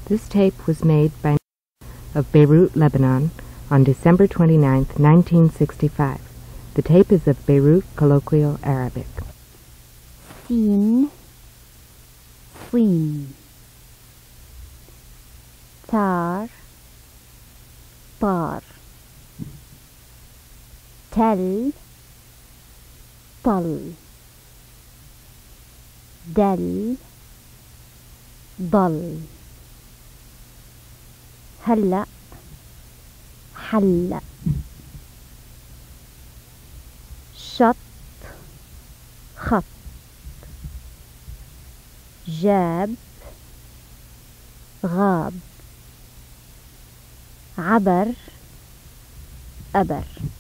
This tape was made by of Beirut, Lebanon, on December 29, 1965. The tape is of Beirut Colloquial Arabic. Sin, Sin, Tar, Tar, Tel, Tal, Del, ضل هلأ حلق شط خط جاب غاب عبر أبر